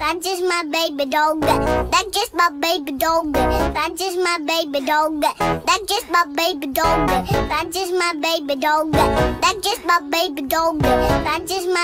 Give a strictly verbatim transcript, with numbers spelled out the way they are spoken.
That's just my baby dog. That's just my baby dog. That's just my baby dog. That's just my baby dog. That's just my baby dog. That's just my baby dog. That's just my